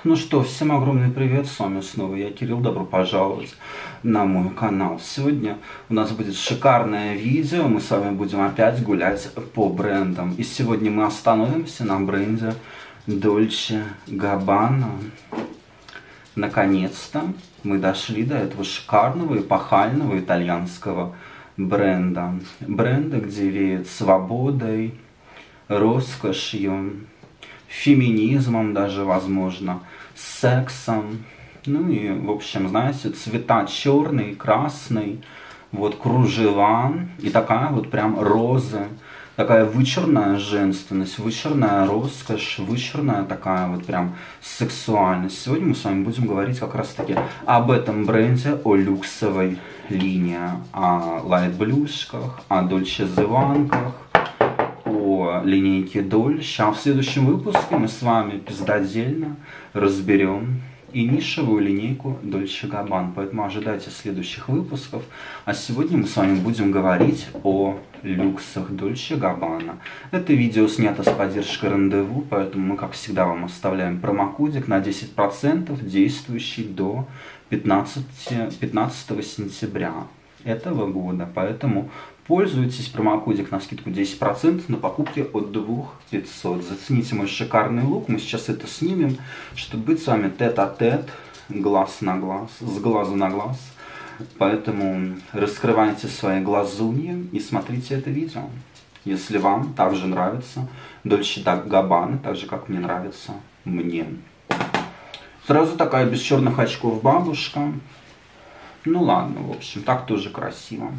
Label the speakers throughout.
Speaker 1: Ну что, всем огромный привет, с вами снова я, Кирилл, добро пожаловать на мой канал. Сегодня у нас будет шикарное видео, мы с вами будем опять гулять по брендам. И сегодня мы остановимся на бренде Dolce Gabbana. Наконец-то мы дошли до этого шикарного эпохального итальянского бренда. Бренда, где веет свободой, роскошью, феминизмом даже, возможно, сексом. Ну и, в общем, знаете, цвета черный, красный, вот кружева и такая вот прям роза, такая вычурная женственность, вычурная роскошь, вычурная такая вот прям сексуальность. Сегодня мы с вами будем говорить как раз таки об этом бренде, о люксовой линии, о лайт-блюшках, о дольче-зеванках, о линейке Dolce. А в следующем выпуске мы с вами пиздодельно разберем и нишевую линейку Dolce Gabbana. Поэтому ожидайте следующих выпусков. А сегодня мы с вами будем говорить о люксах Dolce Gabbana. Это видео снято с поддержкой Рандеву, поэтому мы, как всегда, вам оставляем промокодик на 10%, действующий до 15 сентября этого года. Поэтому пользуйтесь, промокодик на скидку 10% на покупки от 2500. Зацените мой шикарный лук, мы сейчас это снимем, чтобы быть с вами тет-а-тет, глаз на глаз, с глазу на глаз. Поэтому раскрывайте свои глазуньи и смотрите это видео. Если вам также нравится Dolce Gabbana, так же как мне нравится мне. Сразу такая без черных очков бабушка. Ну ладно, в общем, так тоже красиво.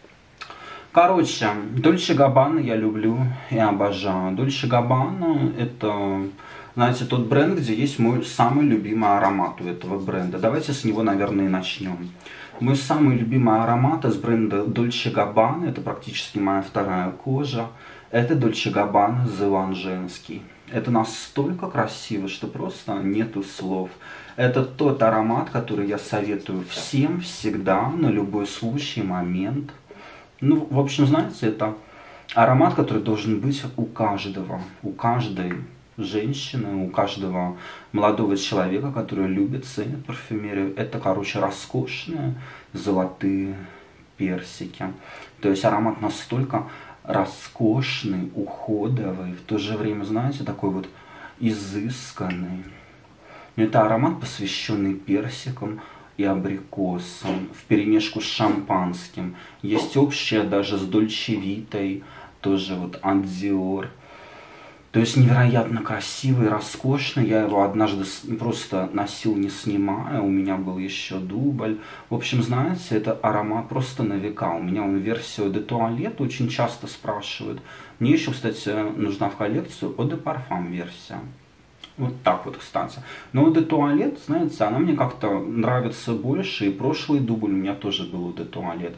Speaker 1: Короче, Dolce Gabbana я люблю и обожаю. Dolce Gabbana это, знаете, тот бренд, где есть мой самый любимый аромат у этого бренда. Давайте с него, наверное, и начнем. Мой самый любимый аромат из бренда Dolce Gabbana, это практически моя вторая кожа, это Dolce Gabbana The One женский. Это настолько красиво, что просто нету слов. Это тот аромат, который я советую всем, всегда, на любой случай, момент. Ну, в общем, знаете, это аромат, который должен быть у каждого, у каждой женщины, у каждого молодого человека, который любит, ценит парфюмерию. Это, короче, роскошные золотые персики. То есть аромат настолько роскошный, уходовый, в то же время, знаете, такой вот изысканный. Это аромат, посвященный персикам и абрикосом, вперемешку с шампанским. Есть общее даже с Dolce Vita, тоже вот от Dior. То есть невероятно красивый, роскошный. Я его однажды просто носил, не снимая. У меня был еще дубль. В общем, знаете, это аромат просто на века. У меня он версию de Toilette очень часто спрашивают. Мне еще, кстати, нужна в коллекцию Eau de Parfum версия. Вот так вот, кстати. Но Eau de Toilette, знаете, она мне как-то нравится больше. И прошлый дубль у меня тоже был Eau de Toilette.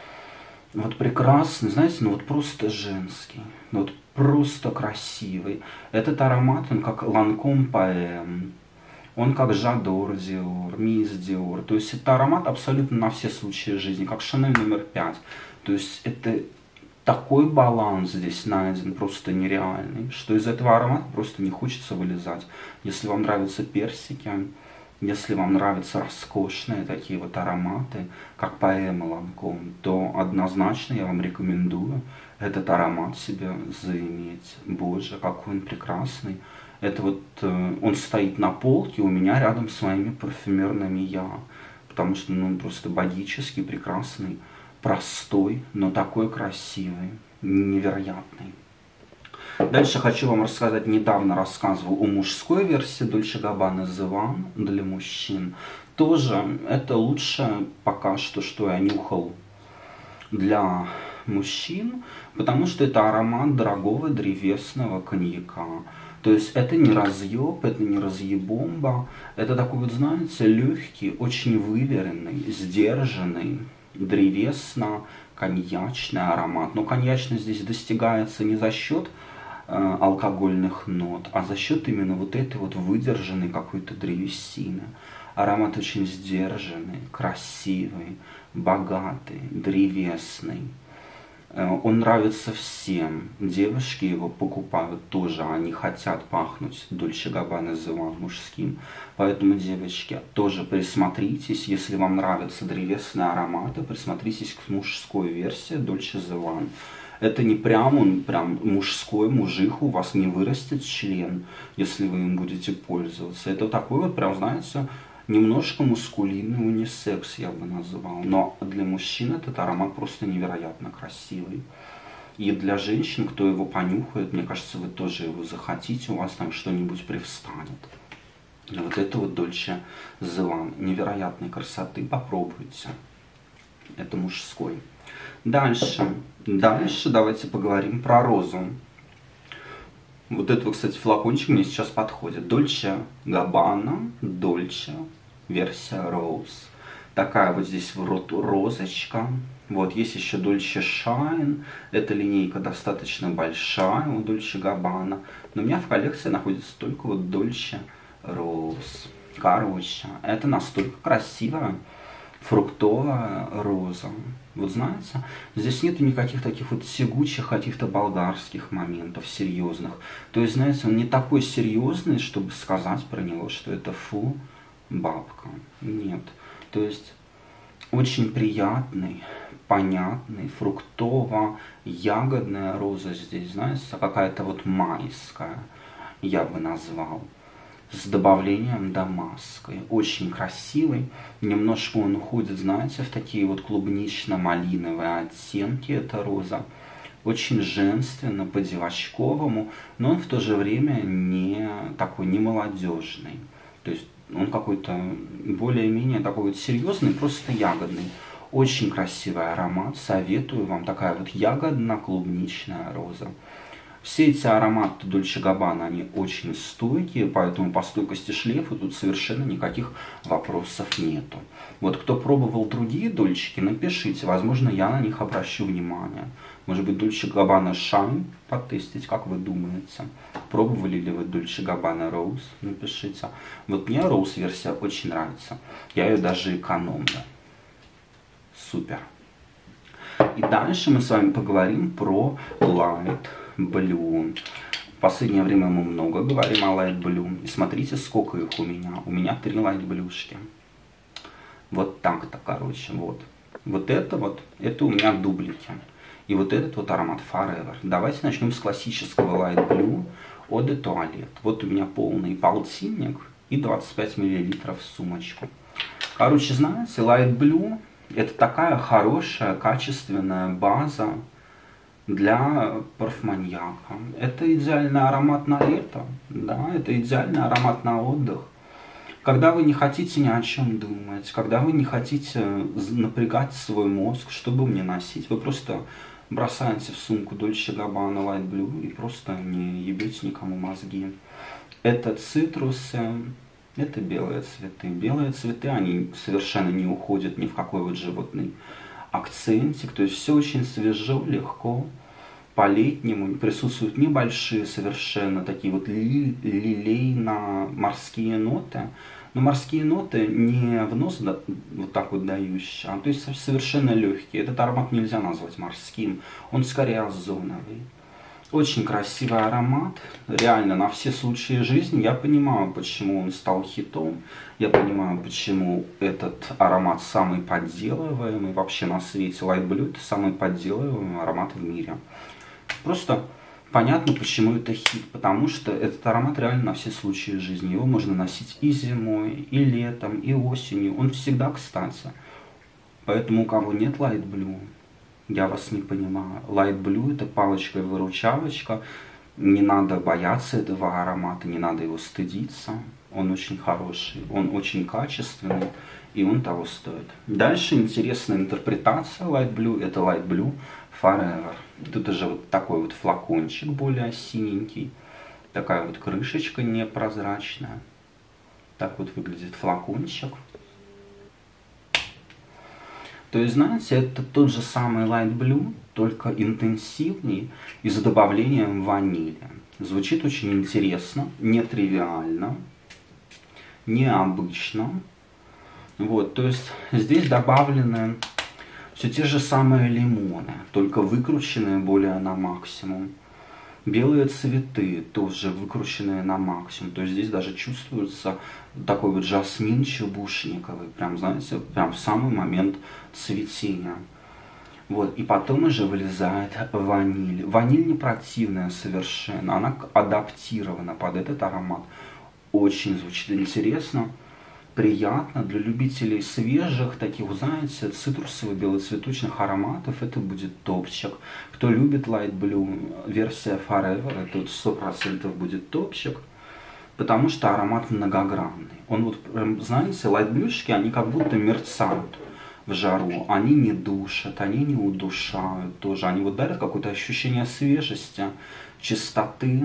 Speaker 1: Вот прекрасный, знаете, ну вот просто женский. Ну вот просто красивый. Этот аромат, он как Lancôme Poème. Он как J'adore Dior, Miss Dior. То есть это аромат абсолютно на все случаи жизни. Как Chanel номер 5. То есть это такой баланс здесь найден, просто нереальный, что из этого аромата просто не хочется вылезать. Если вам нравятся персики, если вам нравятся роскошные такие вот ароматы, как поэма Lancôme, то однозначно я вам рекомендую этот аромат себе заиметь. Боже, какой он прекрасный. Это вот он стоит на полке у меня рядом с моими парфюмерными я, потому что ну, он просто богический, прекрасный. Простой, но такой красивый, невероятный. Дальше хочу вам рассказать, недавно рассказывал о мужской версии Dolce Gabbana The One для мужчин. Тоже это лучшее пока что я нюхал для мужчин, потому что это аромат дорогого древесного коньяка. То есть это не разъеб, это не разъебомба, это такой вот, знаете, легкий, очень выверенный, сдержанный, древесно-коньячный аромат. Но коньячность здесь достигается не за счет алкогольных нот, а за счет именно вот этой вот выдержанной какой-то древесины. Аромат очень сдержанный, красивый, богатый, древесный. Он нравится всем. Девушки его покупают тоже. Они хотят пахнуть Dolce Gabbana The One мужским. Поэтому, девочки, тоже присмотритесь. Если вам нравятся древесные ароматы, присмотритесь к мужской версии Dolce The One. Это не прям, он прям мужской, мужик, у вас не вырастет член, если вы им будете пользоваться. Это такой вот прям, знаете, немножко мускулинный унисекс, я бы называл. Но для мужчин этот аромат просто невероятно красивый. И для женщин, кто его понюхает, мне кажется, вы тоже его захотите, у вас там что-нибудь привстанет. Вот это вот Dolce The One. Невероятной красоты, попробуйте. Это мужской. Дальше давайте поговорим про розу. Вот этот, кстати, флакончик мне сейчас подходит. Dolce Gabbana, Dolce, версия Rose. Такая вот здесь вот розочка. Вот есть еще Dolce Shine. Эта линейка достаточно большая у Dolce Gabbana. Но у меня в коллекции находится только вот Dolce Rose. Короче, это настолько красивая фруктовая роза. Вот знаете, здесь нету никаких таких вот тягучих каких-то болгарских моментов серьезных. То есть, знаете, он не такой серьезный, чтобы сказать про него, что это фу, бабка. Нет. То есть, очень приятный, понятный, фруктово-ягодная роза здесь, знаете, какая-то вот майская, я бы назвал. С добавлением дамасской. Очень красивый. Немножко он уходит, знаете, в такие вот клубнично-малиновые оттенки, эта роза. Очень женственно, по-девочковому, но он в то же время не такой, не молодежный. То есть он какой-то более-менее такой вот серьезный, просто ягодный. Очень красивый аромат. Советую вам. Такая вот ягодно-клубничная роза. Все эти ароматы Dolce Gabbana, они очень стойкие, поэтому по стойкости шлейфа тут совершенно никаких вопросов нету. Вот кто пробовал другие дольчики, напишите, возможно, я на них обращу внимание. Может быть, Dolce Gabbana Shine потестить, как вы думаете? Пробовали ли вы Dolce Gabbana Rose? Напишите. Вот мне Rose версия очень нравится. Я ее даже экономлю. Супер. И дальше мы с вами поговорим про Light Blue. В последнее время мы много говорим о Light Blue. И смотрите, сколько их у меня. У меня 3 Light Blue'шки. Вот так-то, короче, вот. Вот, это у меня дублики. И вот этот вот аромат Forever. Давайте начнем с классического Light Blue Eau de Toilette. Вот у меня полный полтинник и 25 мл в сумочку. Короче, знаете, Light Blue это такая хорошая, качественная база для парфманьяка. Это идеальный аромат на лето, да, это идеальный аромат на отдых. Когда вы не хотите ни о чем думать, когда вы не хотите напрягать свой мозг, чтобы мне носить, вы просто бросаете в сумку Dolce Gabbana Light Blue и просто не ебете никому мозги. Это цитрусы, это белые цветы. Белые цветы, они совершенно не уходят ни в какой вот животный акцентик. То есть все очень свежо, легко, по-летнему. Присутствуют небольшие совершенно такие вот лилейно-морские ноты. Но морские ноты не в нос вот так вот дающие, а то есть совершенно легкие. Этот аромат нельзя назвать морским, он скорее озоновый. Очень красивый аромат, реально на все случаи жизни. Я понимаю, почему он стал хитом, я понимаю, почему этот аромат самый подделываемый вообще на свете. Light Blue это самый подделываемый аромат в мире. Просто понятно, почему это хит, потому что этот аромат реально на все случаи жизни. Его можно носить и зимой, и летом, и осенью, он всегда кстати. Поэтому у кого нет Light Blue, я вас не понимаю. Light Blue это палочка-выручалочка. Не надо бояться этого аромата, не надо его стыдиться. Он очень хороший, он очень качественный и он того стоит. Дальше интересная интерпретация Light Blue. Это Light Blue Forever. Тут уже вот такой вот флакончик более синенький. Такая вот крышечка непрозрачная. Так вот выглядит флакончик. То есть, знаете, это тот же самый Light Blue, только интенсивней и с добавлением ванили. Звучит очень интересно, нетривиально, необычно. Вот, то есть здесь добавлены Все те же самые лимоны, только выкрученные более на максимум. Белые цветы тоже выкрученные на максимум. То есть здесь даже чувствуется такой вот жасмин чубушниковый. Прям, знаете, прям в самый момент цветения. Вот, и потом уже вылезает ваниль. Ваниль не противная совершенно, она адаптирована под этот аромат. Очень звучит интересно, приятно. Для любителей свежих, таких, знаете, цитрусовых, белоцветочных ароматов это будет топчик. Кто любит Light Blue, версия Forever, это вот 100% будет топчик. Потому что аромат многогранный. Он вот, знаете, Light Blue'шки, они как будто мерцают в жару. Они не душат, они не удушают тоже. Они вот дарят какое-то ощущение свежести, чистоты.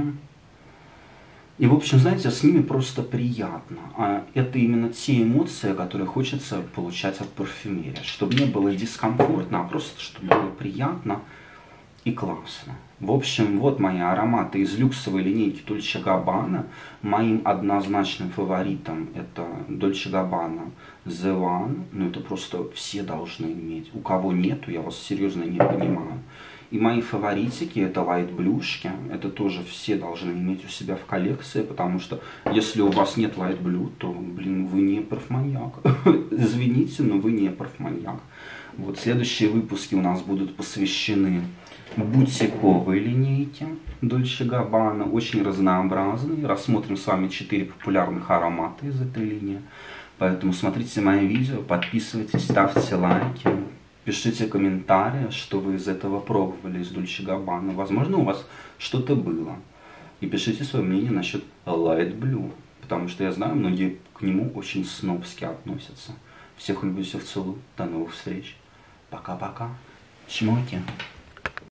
Speaker 1: И, в общем, знаете, с ними просто приятно. А это именно те эмоции, которые хочется получать от парфюмерии. Чтобы не было дискомфортно, а просто чтобы было приятно и классно. В общем, вот мои ароматы из люксовой линейки Dolce Gabbana. Моим однозначным фаворитом это Dolce Gabbana The One. Ну, это просто все должны иметь. У кого нету, я вас серьезно не понимаю. И мои фаворитики это Light Blue'шки. Это тоже все должны иметь у себя в коллекции, потому что если у вас нет Light Blue, то, блин, вы не парфманьяк. Извините, но вы не парфманьяк. Вот следующие выпуски у нас будут посвящены бутиковой линейке Dolce Gabbana, очень разнообразные. Рассмотрим с вами 4 популярных аромата из этой линии. Поэтому смотрите мои видео, подписывайтесь, ставьте лайки, пишите комментарии, что вы из этого пробовали, из Dolce Gabbana. Возможно, у вас что-то было. И пишите свое мнение насчет Light Blue, потому что я знаю, многие к нему очень снобски относятся. Всех люблю, всех целую. До новых встреч. Пока-пока. Чмоки.